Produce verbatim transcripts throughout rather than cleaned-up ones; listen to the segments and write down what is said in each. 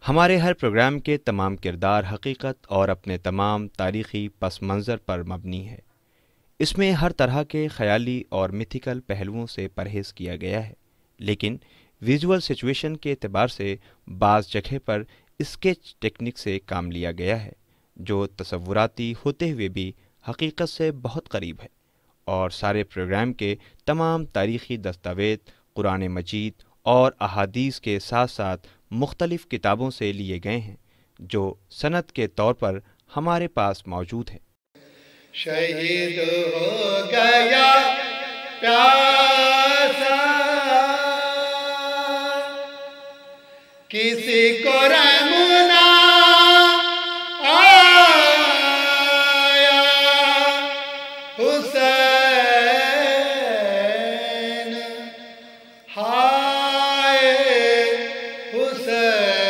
हमारे हर प्रोग्राम के तमाम किरदार हकीकत और अपने तमाम तारीख़ी पस मंज़र पर मबनी है। इसमें हर तरह के ख़याली और मिथिकल पहलुओं से परहेज़ किया गया है, लेकिन विजुअल सिचुएशन के एतबार से बाज़ जगह पर स्केच टेक्निक से काम लिया गया है, जो तसव्वुराती होते हुए भी हकीकत से बहुत करीब है। और सारे प्रोग्राम के तमाम तारीख़ी दस्तावेज़ कुरान मजीद और अहादीस के साथ साथ मुख्तलिफ़ किताबों से लिए गए हैं, जो सनद के तौर पर हमारे पास मौजूद है। शहीद हो गया प्यासा, किसी को रहम ना आया, हुसैन हाय हुसैन।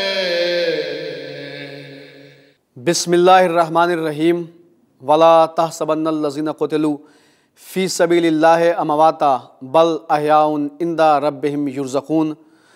बिस्मिल्लाहिर्रहमानिर्रहीम। वला तहसबन्नल्लज़ीना क़ुतिलू फ़ी सबीलिल्लाहि अमवाता बल अहयाउन इंदा रब्बिहिम युरज़क़ून।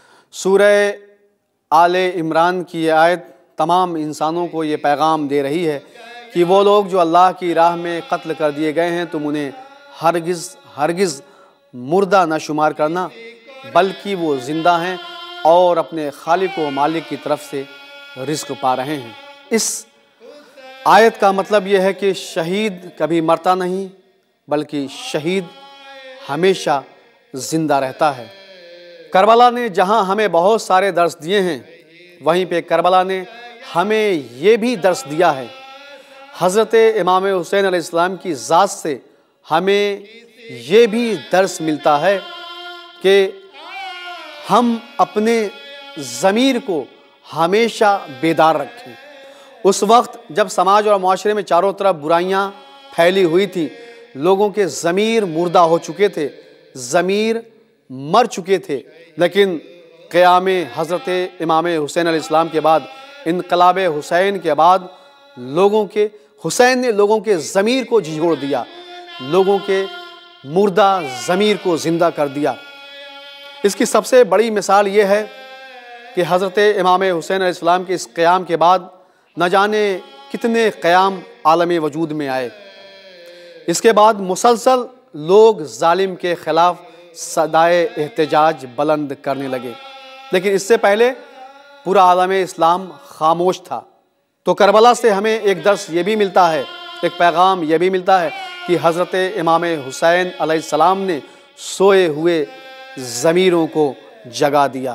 सूरह आले इमरान की ये आयत तमाम इंसानों को ये पैगाम दे रही है कि वो लोग जो अल्लाह की राह में कत्ल कर दिए गए हैं, तुम उन्हें हरगिज़ हरगिज़ मुर्दा न शुमार करना, बल्कि वो ज़िंदा हैं और अपने खालिक व मालिक की तरफ से रिज़्क़ पा रहे हैं। इस आयत का मतलब यह है कि शहीद कभी मरता नहीं, बल्कि शहीद हमेशा ज़िंदा रहता है। करबला ने जहां हमें बहुत सारे दर्स दिए हैं, वहीं पे करबला ने हमें ये भी दर्स दिया है। हज़रत इमाम हुसैन अलैहिस्सलाम की ज़ात से हमें ये भी दर्स मिलता है कि हम अपने ज़मीर को हमेशा बेदार रखें। उस वक्त जब समाज और माशरे में चारों तरफ बुराइयां फैली हुई थी, लोगों के ज़मीर मुर्दा हो चुके थे, ज़मीर मर चुके थे, लेकिन क़याम हज़रत इमाम हुसैन अलैहिस्सलाम के बाद, इनक़लाब हुसैन के बाद लोगों के हुसैन ने लोगों के ज़मीर को झिझोड़ दिया, लोगों के मुर्दा ज़मीर को ज़िंदा कर दिया। इसकी सबसे बड़ी मिसाल ये है कि हज़रत इमाम हुसैन अलैहिस्सलाम के इस क़याम के बाद न जाने कितने क़याम आलम वजूद में आए। इसके बाद मुसलसल लोग जालिम के ख़िलाफ़ सदाए एहतजाज बुलंद करने लगे, लेकिन इससे पहले पूरा आलम इस्लाम खामोश था। तो करबला से हमें एक दर्स ये भी मिलता है, एक पैगाम ये भी मिलता है कि हज़रत इमाम हुसैन अलैहिस्सलाम ने सोए हुए ज़मीरों को जगा दिया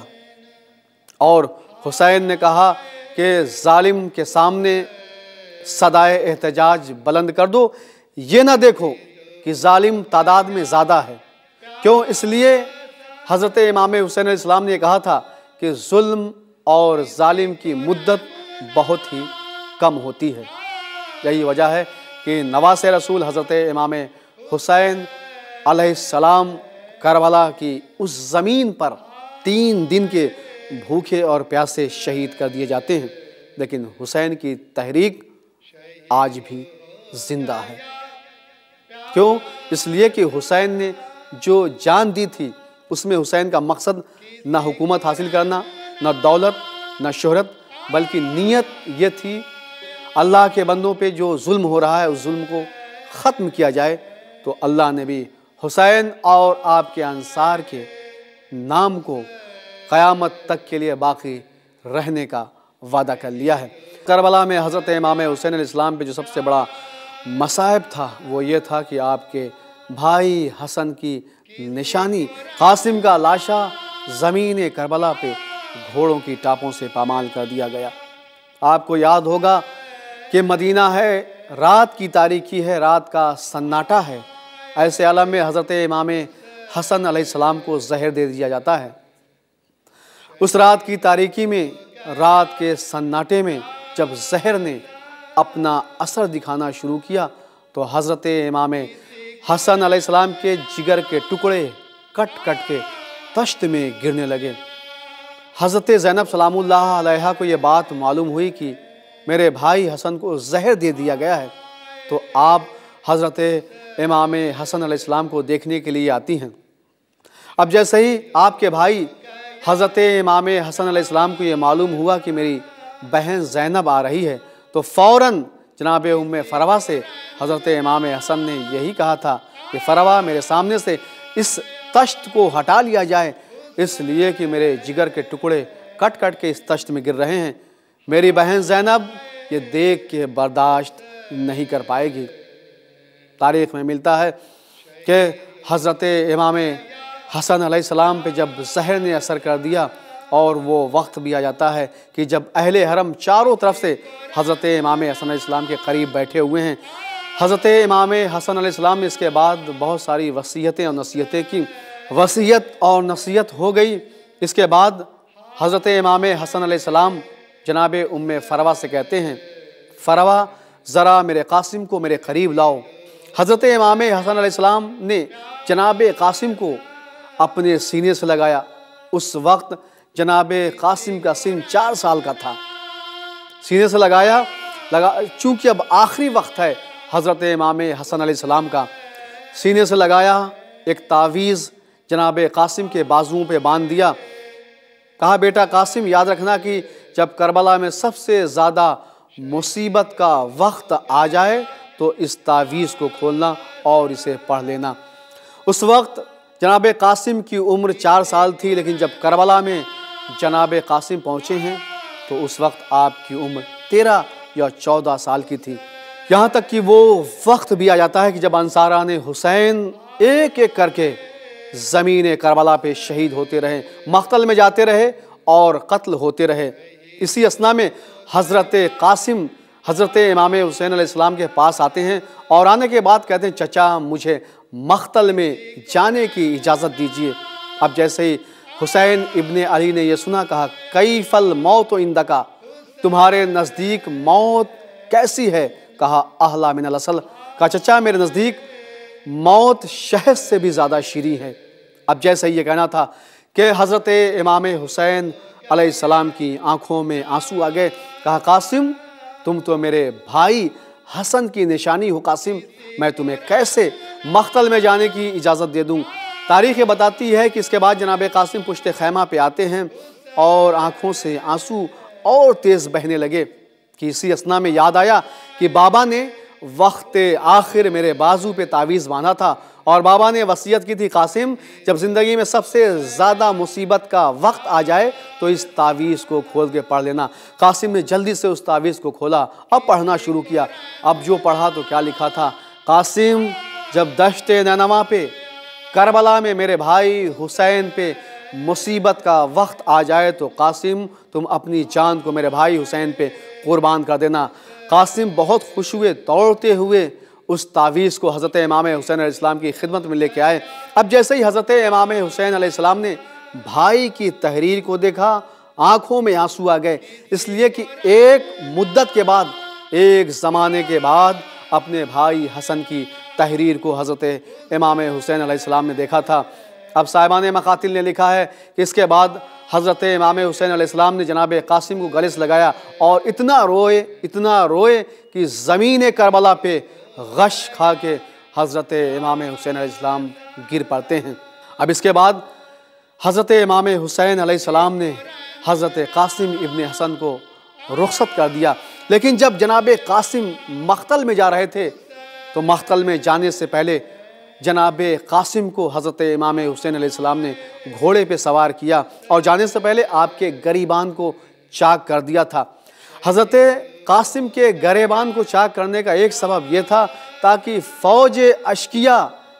और हुसैन ने कहा कि जालिम के सामने सदाए एहतजाज बुलंद कर दो, ये ना देखो कि जालिम तादाद में ज़्यादा है। क्यों? इसलिए हज़रत इमाम हुसैन अलैहिस्सलाम ने कहा था कि जुल्म और जालिम की मुद्दत बहुत ही कम होती है। यही वजह है कि नवासे रसूल हज़रत इमाम हुसैन अलैहिस्सलाम करबला की उस ज़मीन पर तीन दिन के भूखे और प्यासे शहीद कर दिए जाते हैं, लेकिन हुसैन की तहरीक आज भी ज़िंदा है। क्यों? इसलिए कि हुसैन ने जो जान दी थी, उसमें हुसैन का मकसद न हुकूमत हासिल करना, न दौलत, न शोहरत, बल्कि नीयत ये थी अल्लाह के बंदों पे जो जुल्म हो रहा है, उस जुल्म को ख़त्म किया जाए। तो अल्लाह ने भी हुसैन और आपके अंसार के नाम को क़यामत तक के लिए बाकी रहने का वादा कर लिया है। करबला में हज़रत इमाम हुसैन अलैहिस्सलाम पे जो सबसे बड़ा मसाइब था, वो ये था कि आपके भाई हसन की निशानी कासिम का लाशा ज़मीन करबला पे घोड़ों की टापों से पामाल कर दिया गया। आपको याद होगा कि मदीना है, रात की तारीकी है, रात का सन्नाटा है। ऐसे आलम में हज़रत इमाम हसन अलैहिस्सलाम को जहर दे दिया जाता है। उस रात की तारीकी में, रात के सन्नाटे में जब जहर ने अपना असर दिखाना शुरू किया, तो हज़रत इमाम हसन अलैहिस्सलाम के जिगर के टुकड़े कट कट के तश्त में गिरने लगे। हज़रत ज़ैनब सलामुल्लाह अलैहा को ये बात मालूम हुई कि मेरे भाई हसन को जहर दे दिया गया है, तो आप हज़रत इमाम हसन अलैहिस्सलाम को देखने के लिए आती हैं। अब जैसे ही आपके भाई हज़रत इमाम हसन अलैहिस्सलाम को ये मालूम हुआ कि मेरी बहन ज़ैनब आ रही है। तो फ़ौरन जनाब उम्मे फरवा से हज़रत इमाम हसन ने यही कहा था कि फरवा मेरे सामने से इस तश्त को हटा लिया जाए, इसलिए कि मेरे जिगर के टुकड़े कट कट के इस तश्त में गिर रहे हैं। मेरी बहन ज़ैनब ये देख के बर्दाश्त नहीं कर पाएगी। तारीख़ में मिलता है कि हज़रत इमाम हसन अलैहिस्सलाम पे जब ज़हर ने असर कर दिया और वो वक्त भी आ जाता है कि जब अहले हरम चारों तरफ से हज़रत इमाम हसन अलैहिस्सलाम के करीब बैठे हुए हैं। हज़रत इमाम हसन अलैहिस्सलाम ने इसके बाद बहुत सारी वसीयतें और नसीहतें की। वसीयत और नसीहत हो गई। इसके बाद हज़रत इमाम हसन अलैहिस्सलाम जनाब उम्मे फरवा से कहते हैं, फरवा ज़रा मेरे कासिम को मेरे करीब लाओ। हज़रत इमाम हसन अलैहिस्सलाम ने जनाब कासिम को अपने सीने से लगाया। उस वक्त जनाब कासिम का सिन चार साल का था। सीने से लगाया लगा चूँकि अब आखिरी वक्त है हज़रत इमाम हसन अलैहिस्सलाम का। सीने से लगाया, एक तावीज़ जनाब कासिम के बाजुओं पे बांध दिया। कहा, बेटा कासिम याद रखना कि जब करबला में सबसे ज़्यादा मुसीबत का वक्त आ जाए तो इस तावीज़ को खोलना और इसे पढ़ लेना। उस वक्त जनाब कासिम की उम्र चार साल थी, लेकिन जब करबला में जनाब कासिम पहुँचे हैं तो उस वक्त आपकी उम्र तेरह या चौदह साल की थी। यहाँ तक कि वो वक्त भी आ जाता है कि जब अंसारान हुसैन एक एक करके ज़मीन करबला पे शहीद होते रहे, मक़तल में जाते रहे और कत्ल होते रहे। इसी असना में हज़रत कासिम हज़रत इमाम हुसैन अलैहिस्सलाम के पास आते हैं और आने के बाद कहते हैं, चचा मुझे मक़तल में जाने की इजाज़त दीजिए। अब जैसे ही हुसैन इब्ने अली ने यह सुना, कहा, कई फल मौत व इंदका, तुम्हारे नज़दीक मौत कैसी है? कहा, अहला मिनल असल। कहा, चचा मेरे नज़दीक मौत शहद से भी ज़्यादा शीरी है। अब जैसे ये कहना था कि हज़रत इमाम हुसैन अलैहिस्सलाम की आंखों में आंसू आ गए। कहा, कासिम तुम तो मेरे भाई हसन की निशानी हो कासिम, मैं तुम्हें कैसे मक़तल में जाने की इजाज़त दे दूँ? तारीख़ बताती है कि इसके बाद जनाब कासिम पुश्ते खैमा पे आते हैं और आँखों से आंसू और तेज़ बहने लगे कि इसी असना में याद आया कि बाबा ने वक्त आखिर मेरे बाजू पे तावीज़ बांधा था और बाबा ने वसीयत की थी, कासिम जब ज़िंदगी में सबसे ज़्यादा मुसीबत का वक्त आ जाए तो इस तावीज़ को खोल के पढ़ लेना। कासिम ने जल्दी से उस तावीज़ को खोला, अब पढ़ना शुरू किया। अब जो पढ़ा तो क्या लिखा था, कासिम जब दश्ते नैनवा पे करबला में मेरे भाई हुसैन पे मुसीबत का वक्त आ जाए तो कासिम तुम अपनी जान को मेरे भाई हुसैन पे कुर्बान कर देना। कासिम बहुत खुश हुए, दौड़ते हुए उस तावीज़ को हज़रत इमाम हुसैन अलैहिस्सलाम की खिदमत में लेके आए। अब जैसे ही हज़रत इमाम हुसैन अलैहिस्सलाम ने भाई की तहरीर को देखा, आँखों में आंसू आ गए, इसलिए कि एक मुद्दत के बाद, एक ज़माने के बाद अपने भाई हसन की तहरीर को हज़रत इमाम हुसैन अलैहिस्सलाम ने देखा था। अब साहिबान मकातिल ने लिखा है कि इसके बाद हज़रत इमाम हुसैन अलैहिस्सलाम ने जनाब कासिम को गले से लगाया और इतना रोए इतना रोए कि ज़मीन करबला पे गश खा के हज़रत इमाम हुसैन अलैहिस्सलाम गिर पड़ते हैं। अब इसके बाद हज़रत इमाम हुसैन अलैहिस्सलाम ने हज़रत कासिम इब्ने हसन को रुखसत कर दिया। लेकिन जब जनाब कासिम मक़तल में जा रहे थे तो मक़तल में जाने से पहले जनाब कासिम को हज़रत इमाम हुसैन अलैहिस्सलाम ने घोड़े पे सवार किया और जाने से पहले आपके गरीबान को चाक कर दिया था। हज़रत कासिम के गरीबान को चाक करने का एक सबब यह था ताकि फ़ौज अशकिया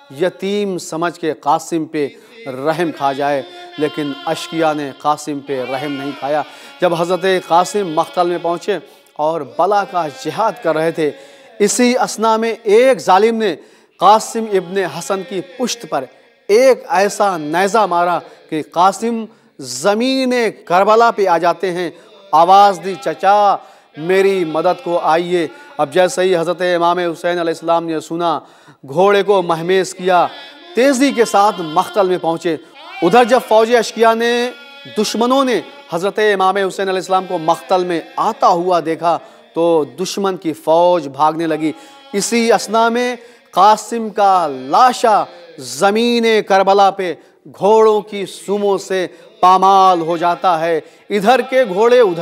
यतीम समझ के कासिम पे रहम खा जाए, लेकिन अशकिया ने कासिम पे रहम नहीं खाया। जब हज़रत कासिम मक़तल में पहुँचे और बला का जिहाद कर रहे थे, इसी असना में एक जालिम ने कासिम इब्ने हसन की पुश्त पर एक ऐसा नेज़ा मारा कि कासिम ज़मीन करबला पे आ जाते हैं। आवाज़ दी, चचा मेरी मदद को आइए। अब जैसे ही हज़रत इमाम हुसैन अलैहिस्सलाम ने सुना, घोड़े को महमेज किया, तेज़ी के साथ मक़तल में पहुँचे। उधर जब फ़ौज अशकिया ने, दुश्मनों ने हज़रत इमाम हुसैन अलैहिस्सलाम को मक़तल में आता हुआ देखा तो दुश्मन की फ़ौज भागने लगी। इसी असना में कासिम का लाशा ज़मीन करबला पे घोड़ों की सुमों से पामाल हो जाता है। इधर के घोड़े उधर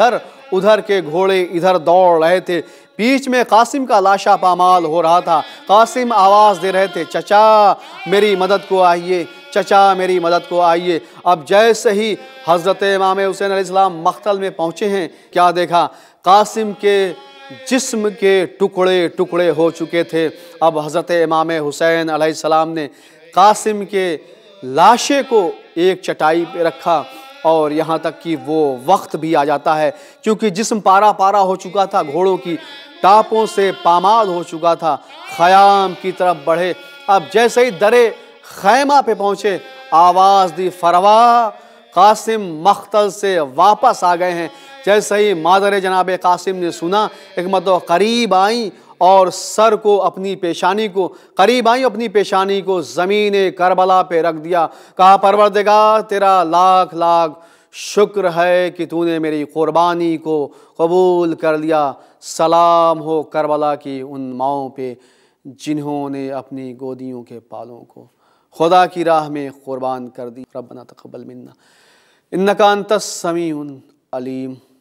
उधर के घोड़े इधर दौड़ रहे थे। बीच में कासिम का लाशा पामाल हो रहा था। कासिम आवाज़ दे रहे थे, चचा मेरी मदद को आइए, चचा मेरी मदद को आइए। अब जैसे ही हज़रत इमाम हुसैन अलैहिस्सलाम मख्तल में पहुँचे हैं, क्या देखा, कासिम के जिस्म के टुकड़े टुकड़े हो चुके थे। अब हज़रत इमाम हुसैन अलैहिस्सलाम ने कासिम के लाशे को एक चटाई पे रखा और यहाँ तक कि वो वक्त भी आ जाता है, क्योंकि जिस्म पारा पारा हो चुका था, घोड़ों की टापों से पामाल हो चुका था। ख़याम की तरफ बढ़े। अब जैसे ही दरे खैमा पे पहुँचे, आवाज़ दी, फरवा कासिम मख्तल से वापस आ गए हैं। जैसे ही मादर जनाब कासिम ने सुना, एक मतलब करीब आई और सर को अपनी पेशानी को करीब आई अपनी पेशानी को ज़मीन करबला पे रख दिया। कहा, परवरदिगार तेरा लाख लाख शुक्र है कि तूने मेरी क़ुरबानी को कबूल कर लिया। सलाम हो करबला की उन माओं पे जिन्होंने अपनी गोदियों के पालों को खुदा की राह में क़ुरबान कर दी। रब्बना तक़ब्बल मिन्ना इन्नका अंतस समीउल अलीम।